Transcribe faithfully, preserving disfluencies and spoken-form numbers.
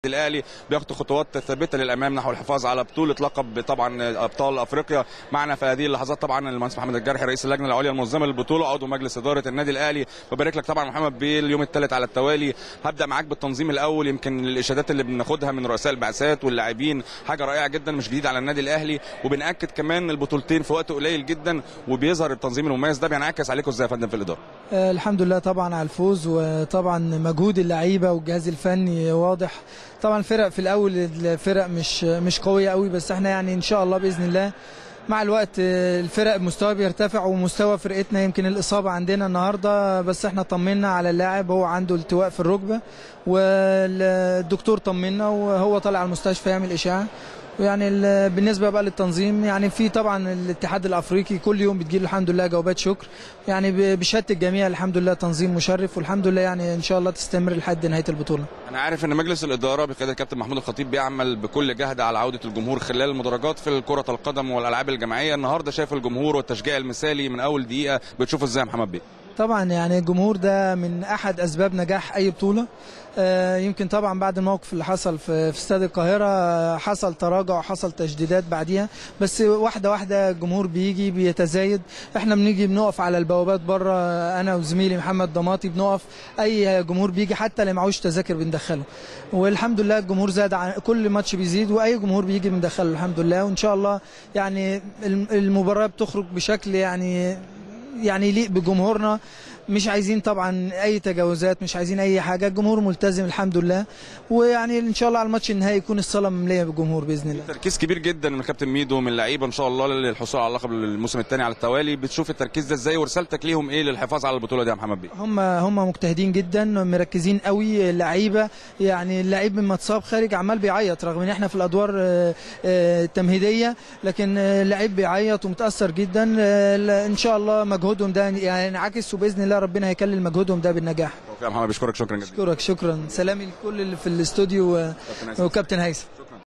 الاهلي بياخد خطوات ثابته للامام نحو الحفاظ على بطوله لقب طبعا ابطال افريقيا. معنا في هذه اللحظات طبعا المهندس محمد الجرحي رئيس اللجنه العليا المنظمه للبطوله عضو مجلس اداره النادي الاهلي. ببارك لك طبعا محمد باليوم الثالث على التوالي. هبدا معاك بالتنظيم الاول. يمكن الاشادات اللي بناخدها من رؤساء البعثات واللاعبين حاجه رائعه جدا مش جديد على النادي الاهلي، وبناكد كمان البطولتين في وقت قليل جدا وبيظهر التنظيم المميز ده. بينعكس عليكم ازاي يا فندم في الاداره؟ آه الحمد لله طبعا على الفوز، وطبعا مجهود اللعيبه والجهاز الفني واضح. طبعا الفرق في الاول الفرق مش مش قويه قوي، بس احنا يعني ان شاء الله باذن الله مع الوقت الفرق مستوى بيرتفع، ومستوى فرقتنا يمكن الاصابه عندنا النهارده بس احنا طمنا على اللاعب هو عنده التواء في الركبه، والدكتور طمنا وهو طالع على المستشفى يعمل اشعه. ويعني بالنسبه بقى للتنظيم يعني في طبعا الاتحاد الافريقي كل يوم بتجيله الحمد لله جوابات شكر، يعني بشهاده الجميع الحمد لله تنظيم مشرف، والحمد لله يعني ان شاء الله تستمر لحد نهايه البطوله. انا عارف ان مجلس الاداره بقياده الكابتن محمود الخطيب بيعمل بكل جهد على عوده الجمهور خلال المدرجات في كره القدم والالعاب الجماعيه. النهارده شايف الجمهور والتشجيع المثالي من اول دقيقه، بتشوفه ازاي يا محمد بيه؟ طبعا يعني الجمهور ده من احد اسباب نجاح اي بطوله. آه يمكن طبعا بعد الموقف اللي حصل في, في استاد القاهره آه حصل تراجع وحصل تجديدات بعديها، بس واحده واحده الجمهور بيجي بيتزايد. احنا بنيجي بنقف على البوابات بره، انا وزميلي محمد ضماطي بنقف، اي جمهور بيجي حتى اللي معهوش تذاكر بندخله، والحمد لله الجمهور زاد عن كل ماتش بيزيد، واي جمهور بيجي بندخله الحمد لله. وان شاء الله يعني المباراه بتخرج بشكل يعني يعني يليق بجمهورنا. مش عايزين طبعا اي تجاوزات، مش عايزين اي حاجه، الجمهور ملتزم الحمد لله، ويعني ان شاء الله على الماتش النهائي يكون الصاله ممليه بالجمهور باذن الله. تركيز كبير جدا من كابتن ميدو ومن اللعيبه ان شاء الله للحصول على اللقب الموسم الثاني على التوالي. بتشوف التركيز ده ازاي ورسالتك ليهم ايه للحفاظ على البطوله دي يا محمد بيه؟ هم هم مجتهدين جدا مركزين قوي اللعيبه، يعني اللعيب لما اتصاب خارج عمال بيعيط رغم ان احنا في الادوار التمهيديه، لكن اللعيب بيعيط ومتاثر جدا. ان شاء الله مجهودهم ده يعني ينعكس، وباذن الله ربنا هيكلل مجهودهم ده بالنجاح. يا محمد بشكرك شكرا جزيلا. اشكرك شكرا، سلامي لكل اللي في الاستوديو وكابتن هيثم.